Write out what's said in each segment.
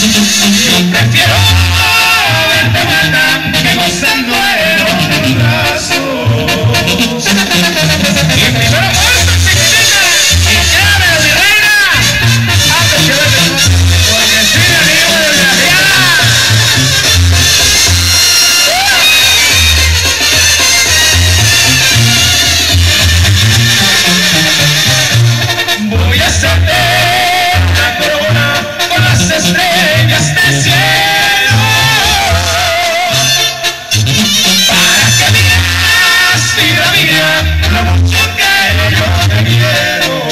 Prefiero verte muerta que gozando en otros brazos. Y primero muerto, chiquitita, y quédame, mi reina, antes que verte, porque si me animo de desgraciada. Voy a hacerte una corona con las estrellas del cielo, para que veas, vida mía, lo mucho que yo te quiero.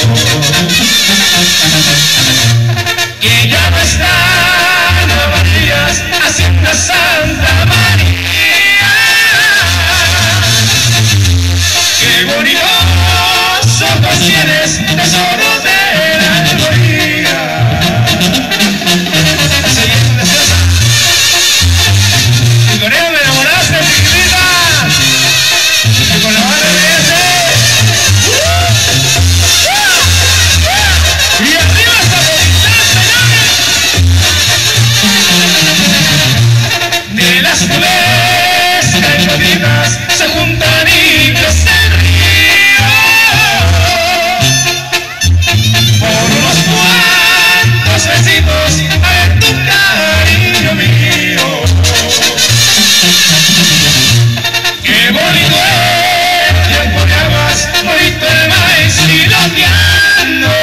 Que ya no están Marías haciendo Santa María. Qué bonitos ojos tienes, tesoro de la gloria. Y con él me enamoraste, chiquitita. Y con la mano de ese. Y arriba esta bonita, señores. De las nubes caídas se juntan y crece el río. Por unos cuantos besitos a ver tu cariño mío. Qué bonito el tiempo de aguas, bonito el maíz chiloteando.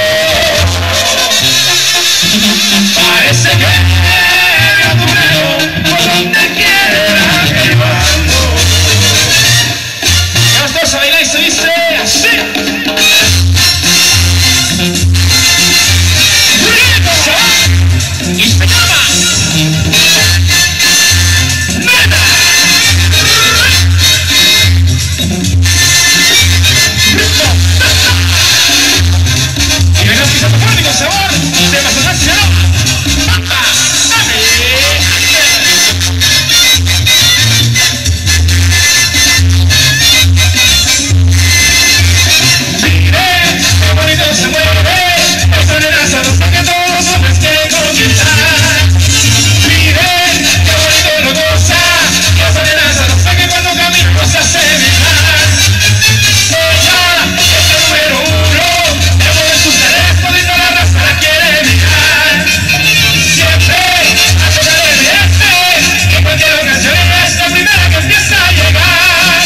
Parece que a tu pelo por donde quiera que llevando. Ya los dos a bailar y se dice así. Y se llama Nena. Y ven así saxofónico sabor de Mazatlán, Sinaloa. ¡Papa! ¡Dame! Mire, qué bonito se mueve. Esa nena sabrosa que todos los hombres quieren conquistar. Mire, qué bonito lo goza. Esa nena sabrosa que cuando camina nos hace vibrar. Ella es el número uno. De mover sus teléfonos y toda la raza la quiere mirar. Siempre a tocar el este. En cualquier ocasión es la primera que empieza a llegar.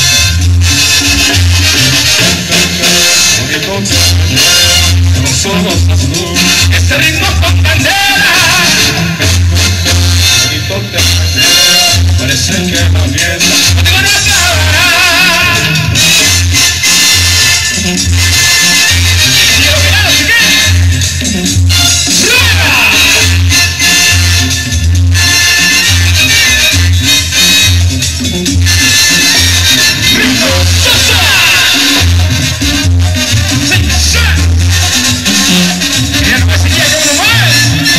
Los ojos azules, este ritmo con candela. Parece que la fiesta contigo no acabará. Y lo que ya no se quiere, ¡rueda! ¡Ritmo, salsa! ¡Salsa! Mira cómo se quiere, cómo lo mueves.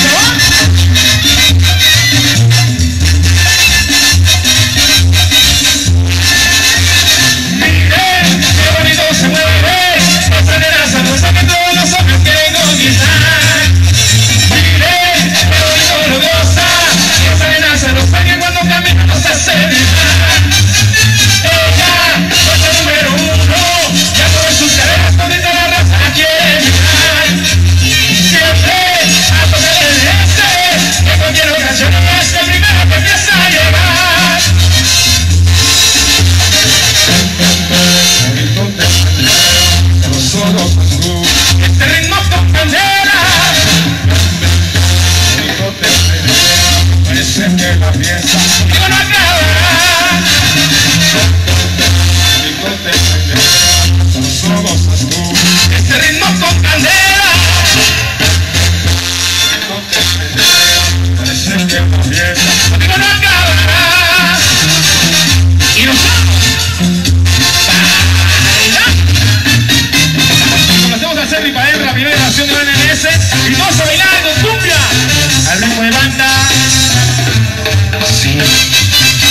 Mire, qué bonito se mueve. Esa nena sabrosa que todos los hombres quieren conquistar. Mire, qué bonito lo goza. Esa nena sabrosa que cuando camina nos hace vibrar. Ella es el número uno. Ya mueve sus caderas donde toda la raza la quiere mirar. Siempre a tocar el este. Que cualquier ocasión es la primera que empieza a llegar. Los ojos azules, este ritmo con candela. Parece que la fiesta contigo no acabará. Los ojos azules, este ritmo con candela. Parece que la fiesta contigo no acabará. Y nos vamos. Comencemos a hacer ripael, la primera canción de NNS. Y todos a bailar con cumbia al ritmo de banda. Sí.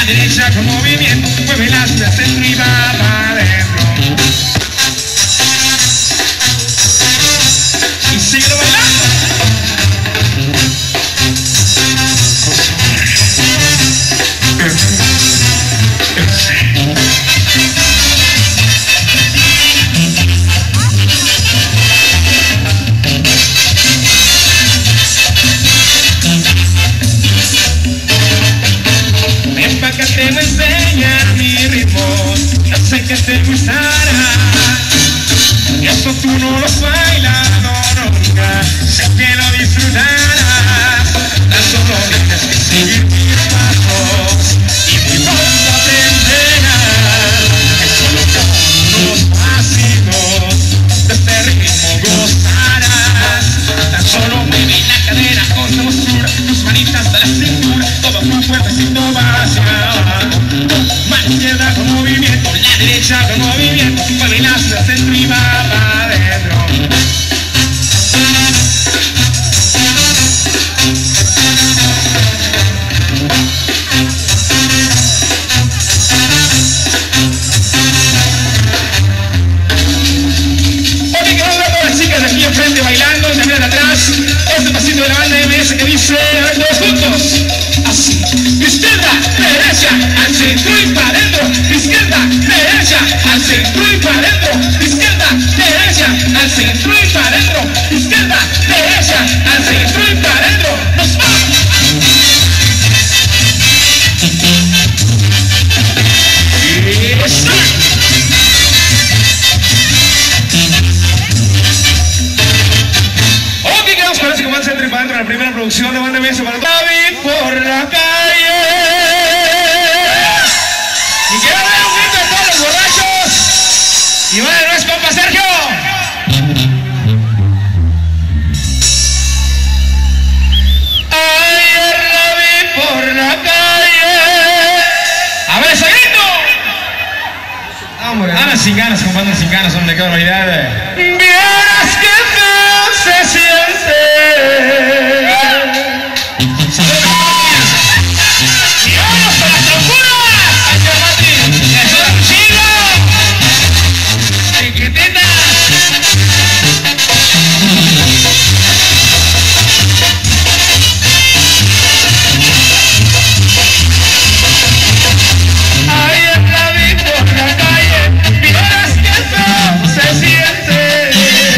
la derecha con movimiento, mueve las de centro y va para adentro. Y sigue bailando. Que te voy a enseñar mi ritmo, no sé que te gustará. Eso tú no lo has bailado nunca, sé que lo disfrutarás. Tan solo tienes que seguir mis pasos y muy pronto aprenderás que solo con unos pasitos de este ritmo gozarás. Tan solo mueve la cadera con sabrosura, tus manitas de la cintura, todo tu cuerpecito va hacia abajo. Mano izquierda con movimiento, la derecha con movimiento, mueve las de centro y va para adentro. Ok, que vamos con las chicas de aquí enfrente bailando, y también de atrás, este pasito de la banda MS que dice, a ver todos juntos, así, izquierda, derecha, al centro y para adentro, izquierda, derecha, al centro y para adentro, izquierda, derecha, al centro y para adentro, izquierda, derecha, al centro y para adentro, nos vamos. Ok, quedamos con eso que van a centro y para adentro, la primera producción de banda MS para David por la calle. Y quiero dar un grito a todos los borrachos. Y va de nuevo, compa Sergio. Ayer la vi por la calle. A ver ese grito. Andan sin ganas, compa, andan sin ganas, hombre, qué barbaridad. Vieras que feo se siente. Ayer la vi por la calle, vieras que feo se siente.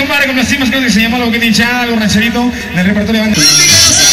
compadre, complacimos, creo que se llama Lo que dicha, algo rancherito, del repertorio de banda.